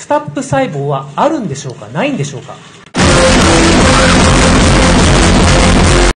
スタップ細胞はあるんでしょうか、ないんでしょうか。